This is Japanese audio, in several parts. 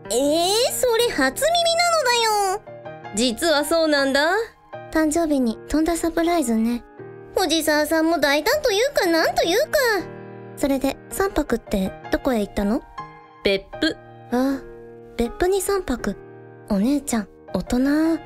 それ初耳なのだよ。 実はそうなんだ。 誕生日にとんだサプライズね。藤沢さんも大胆というかなんというか。それで3泊ってどこへ行ったの？ 別府。 ああ、別府に3泊。お姉ちゃん、大人。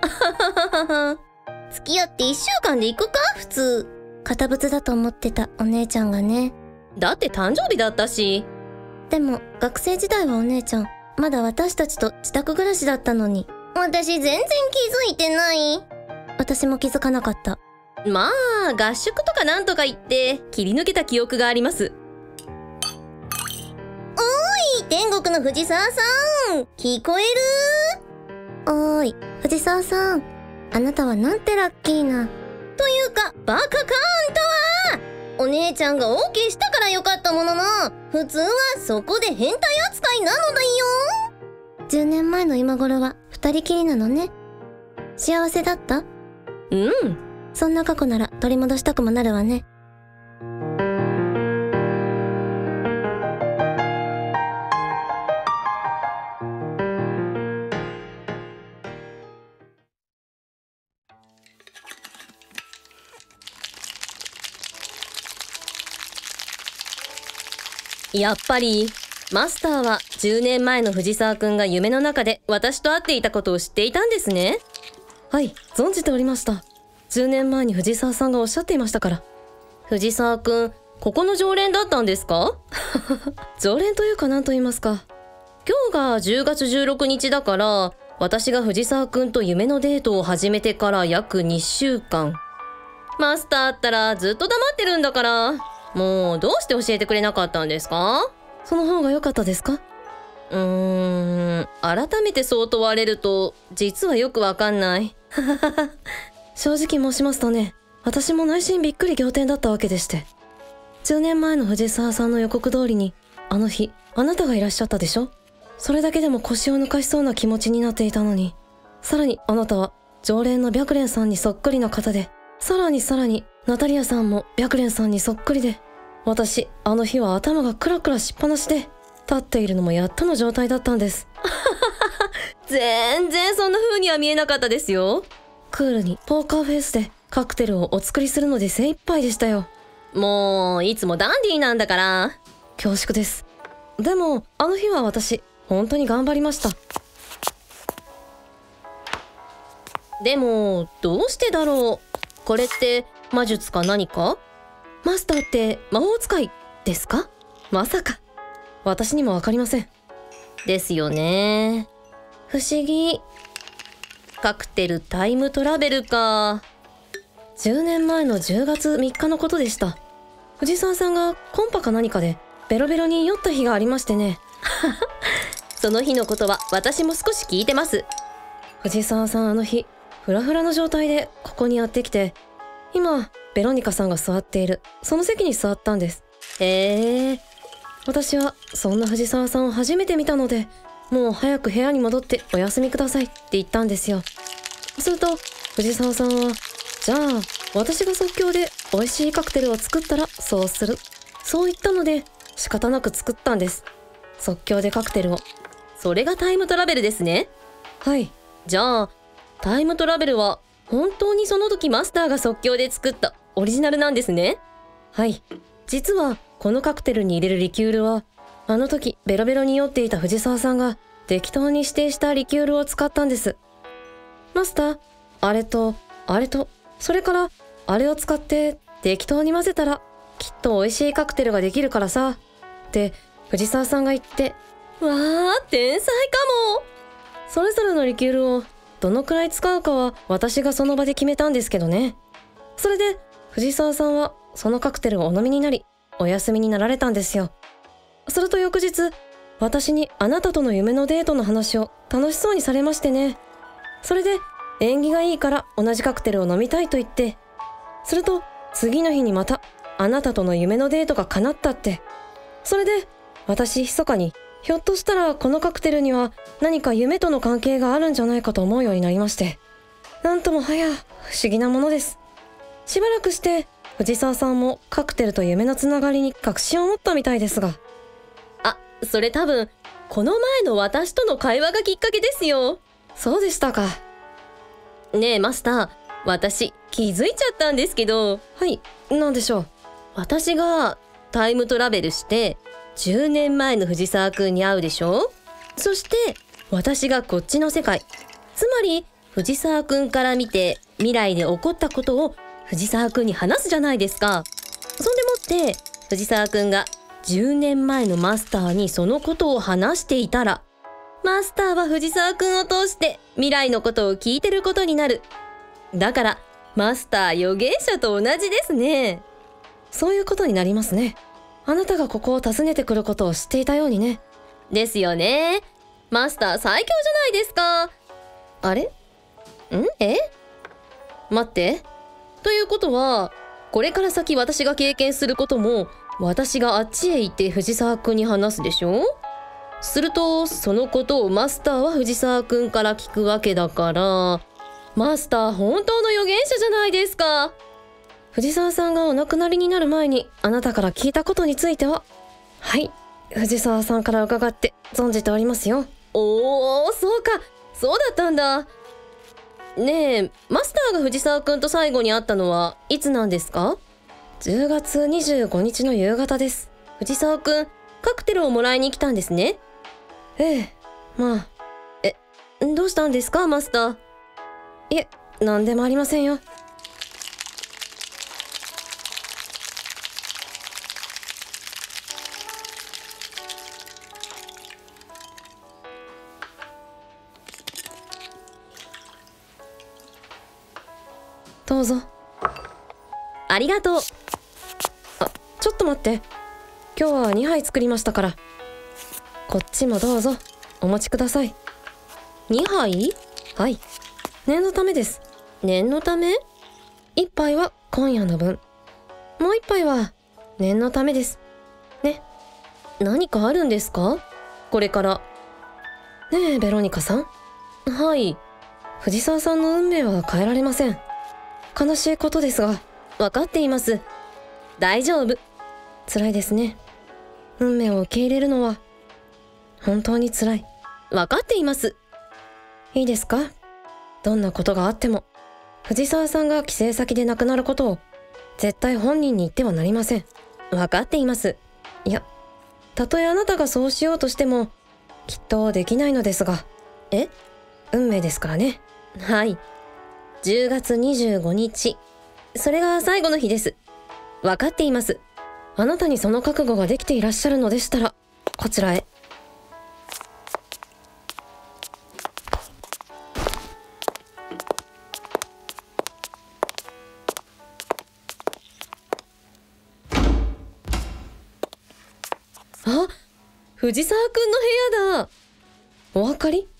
付き合って1週間で行くか普通。堅物だと思ってたお姉ちゃんがね。 だって誕生日だったし。 でも学生時代はお姉ちゃんまだ私たちと自宅暮らしだったのに。私全然気づいてない。私も気づかなかった。 まあ合宿とかなんとか言って切り抜けた記憶があります。 おーい、天国の藤沢さん、聞こえる？おーい、藤沢さん、あなたはなんてラッキーな。というかバカかあんたは。お姉ちゃんが OK したからよかったものの、普通はそこで変態扱いなのだよ。10年前の今頃は二人きりなのね。幸せだった？ うん。 そんな過去なら取り戻したくもなるわね。 やっぱりマスターは10年前の藤沢くんが夢の中で私と会っていたことを知っていたんですね。 はい、存じておりました。10年前に藤沢さんがおっしゃっていましたから。 藤沢くん、ここの常連だったんですか？ 常連というか何と言いますか。 今日が10月16日だから、私が藤沢くんと夢のデートを始めてから約2週間。マスターったらずっと黙ってるんだから、もうどうして教えてくれなかったんですか？ その方が良かったですか？ 改めてそう問われると実はよくわかんない。 正直申しますとね、私も内心びっくり仰天だったわけでして。10年前の藤沢さんの予告通りに、あの日あなたがいらっしゃったでしょ。それだけでも腰を抜かしそうな気持ちになっていたのに、さらにあなたは常連の白蓮さんにそっくりな方で、さらにナタリアさんも白蓮さんにそっくりで、私あの日は頭がクラクラしっぱなしで、立っているのもやっとの状態だったんです。 全然そんな風には見えなかったですよ。 クールにポーカーフェイスでカクテルをお作りするので精一杯でしたよ。 もういつもダンディーなんだから。 恐縮です。でもあの日は私本当に頑張りました。 でもどうしてだろう。これって魔術か何か？ マスターって魔法使いですか？まさか。私にもわかりません。 ですよね。不思議。カクテルタイムトラベルか。 10年前の10月3日のことでした。藤沢さんがコンパか何かでベロベロに酔った日がありましてね。 その日のことは私も少し聞いてます。 藤沢さんあの日フラフラの状態でここにやってきて、今ベロニカさんが座っているその席に座ったんです。私はそんな藤沢さんを初めて見たので、もう早く部屋に戻ってお休みくださいって言ったんですよ。すると藤沢さんは、じゃあ私が即興で美味しいカクテルを作ったらそうする、そう言ったので仕方なく作ったんです。即興でカクテルを。 それがタイムトラベルですね。 はい。 じゃあタイムトラベルは本当にその時マスターが即興で作ったオリジナルなんですね。 はい。実はこのカクテルに入れるリキュールは、あの時ベロベロに酔っていた藤沢さんが適当に指定したリキュールを使ったんです。マスター、あれとあれとそれからあれを使って適当に混ぜたらきっと美味しいカクテルができるからさって藤沢さんが言って、 わあ天才かも。 それぞれのリキュールをどのくらい使うかは私がその場で決めたんですけどね。それで藤沢さんはそのカクテルをお飲みになりお休みになられたんですよ。すると翌日、私にあなたとの夢のデートの話を楽しそうにされましてね。それで縁起がいいから同じカクテルを飲みたいと言って、すると次の日にまたあなたとの夢のデートが叶ったって。それで私密かに、ひょっとしたらこのカクテルには何か夢との関係があるんじゃないかと思うようになりまして、なんともはや不思議なものです。しばらくして藤沢さんもカクテルと夢のつながりに確信を持ったみたいですが。 あ、それ多分この前の私との会話がきっかけですよ。 そうでしたか。 ねえマスター、私気づいちゃったんですけど。 はい、なんでしょう。 私がタイムトラベルして10年前の藤沢くんに会うでしょ。そして私がこっちの世界、つまり藤沢くんから見て未来で起こったことを藤沢くんに話すじゃないですか。そんでもって藤沢くんが10年前のマスターにそのことを話していたら、マスターは藤沢くんを通して未来のことを聞いてることになる。だからマスター預言者と同じですね。 そういうことになりますね。あなたがここを訪ねてくることを知っていたようにね。 ですよね。マスター最強じゃないですか。あれ？待って。ということは、これから先私が経験することも、私があっちへ行って藤沢くんに話すでしょ？すると、そのことをマスターは藤沢くんから聞くわけだから、マスター本当の預言者じゃないですか。 藤沢さんがお亡くなりになる前にあなたから聞いたことについては、はい、藤沢さんから伺って存じておりますよ。 おー、そうか、そうだったんだ。ねえ、マスターが藤沢くんと最後に会ったのはいつなんですか ？10月25日の夕方です。 藤沢くん、カクテルをもらいに来たんですね。 ええ、まあ。 どうしたんですか、マスター？ いえ、なんでもありませんよ。どうぞ。 ありがとう。 ちょっと待って。今日は2杯作りましたから。こっちもどうぞお持ちください。 2杯？ はい、念のためです。 念のため ？1杯は今夜の分、もう1杯は念のためですね。 何かあるんですか、これから？ ねえベロニカさん。 はい。 藤沢さんの運命は変えられません。悲しいことですが。 分かっています。大丈夫。 辛いですね。運命を受け入れるのは本当に辛い。 分かっています。 いいですか？どんなことがあっても藤沢さんが帰省先で亡くなることを絶対本人に言ってはなりません。 分かっています。 いや、たとえあなたがそうしようとしてもきっとできないのですが。運命ですからね。 はい。10月25日。それが最後の日です。分かっています。 あなたにその覚悟ができていらっしゃるのでしたら、こちらへ。 あ、藤沢くんの部屋だ。 お分かり？